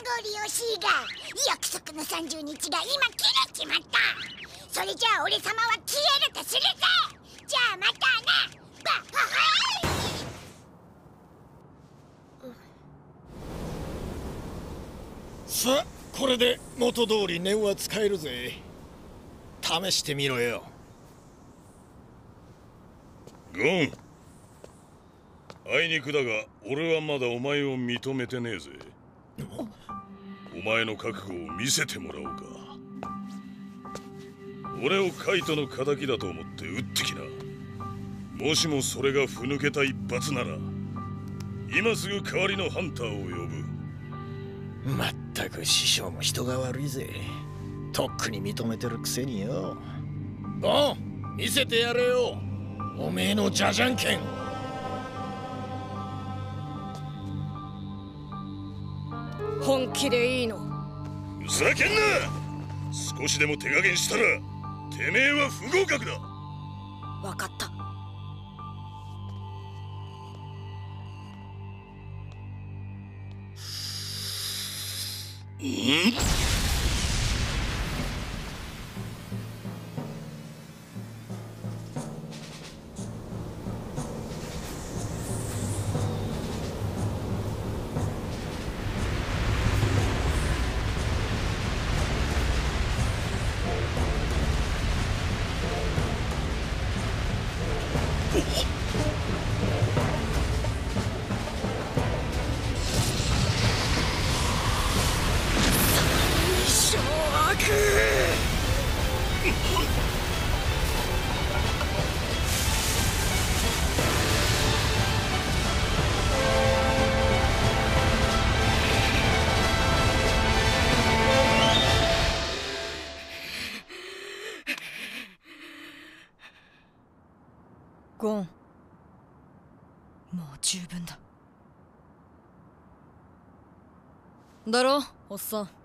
ご利用しいが、約束の30日が今切れちまった。それじゃあ俺様は消えるとするぜ。じゃあまたな。バッハハイ。さあこれで元通り念は使えるぜ。試してみろよ。 ゴン、あいにくだが俺はまだお前を認めてねえぜ。お前の覚悟を見せてもらおうか。俺をカイトの敵だと思って撃ってきな。もしもそれがふぬけた一発なら今すぐ代わりのハンターを呼ぶ。 まったく師匠も人が悪いぜ。とっくに認めてるくせによ。ゴン、見せてやれよ、おめえのジャジャン剣。 本気でいいの？ ふざけんな。少しでも手加減したらてめえは不合格だ。 分かった。ゴン、もう十分だ。だろ、おっさん。